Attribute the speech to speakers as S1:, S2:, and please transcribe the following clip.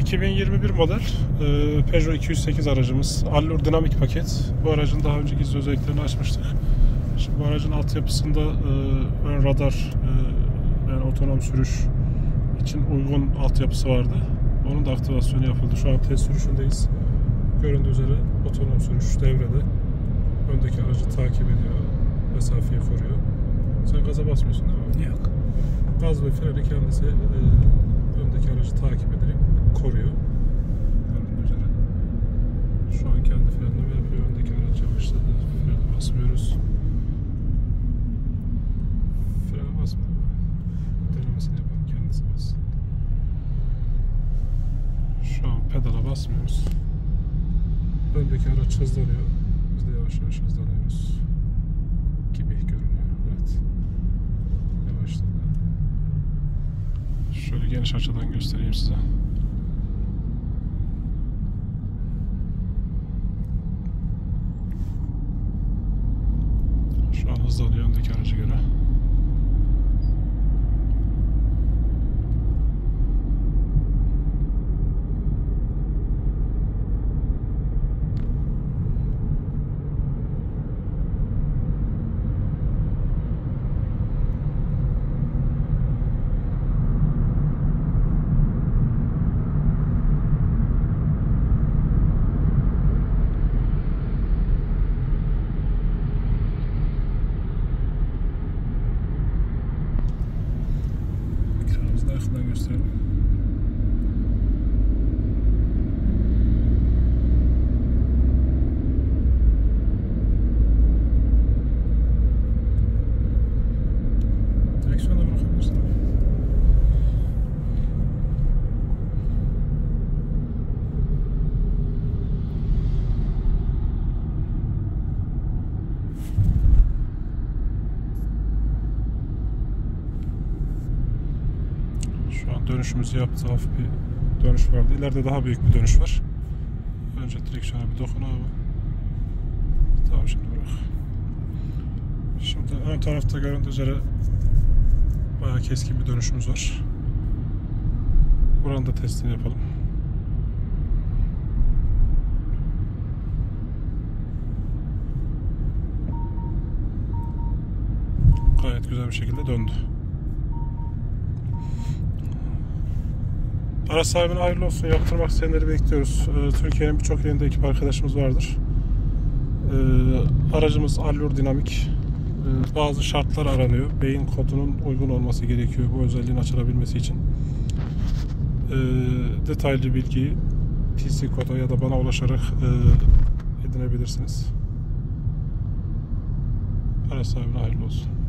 S1: 2021 model Peugeot 208 aracımız. Allure dinamik paket. Bu aracın daha önce gizli özelliklerini açmıştık. Şimdi bu aracın altyapısında ön radar, yani otonom sürüş için uygun altyapısı vardı. Onun da aktivasyonu yapıldı. Şu an test sürüşündeyiz. Göründüğü üzere otonom sürüş devrede. Öndeki aracı takip ediyor. Mesafeyi koruyor. Sen gaza basmıyorsun değil mi?
S2: Yok.
S1: Gaz ve freni kendisi öndeki aracı takip ederek koruyor. Göründüğü üzere. Şu an kendi frenini yapıyor. Öndeki araç yavaşladı. Frene basmıyoruz. Frene basmıyor. Denemesini yapalım. Kendisi bassın. Şu an pedala basmıyoruz. Öndeki araç hızlanıyor. Biz de yavaş yavaş hızlanıyoruz gibi görünüyor. Evet. Yavaşladı. Şöyle geniş açıdan göstereyim size. Şu an hızlanıyor öndeki araca göre. Yakından gösterelim. Direksiyona bırakabilirsin. Şu an dönüşümüzü yaptı. Hafif bir dönüş vardı. İleride daha büyük bir dönüş var. Önce direksiyona bir dokun abi. Tamam, şimdi bırak. Şimdi ön tarafta göründüğü üzere bayağı keskin bir dönüşümüz var. Buranın da testini yapalım. Gayet güzel bir şekilde döndü. Araç sahibine hayırlı olsun. Yaptırmak isteyenleri bekliyoruz. Türkiye'nin birçok yerinde ekip arkadaşımız vardır. Aracımız Allure dinamik. Bazı şartlar aranıyor. Beyin kodunun uygun olması gerekiyor bu özelliğin açılabilmesi için. Detaylı bilgiyi PC koda ya da bana ulaşarak edinebilirsiniz. Araç sahibine hayırlı olsun.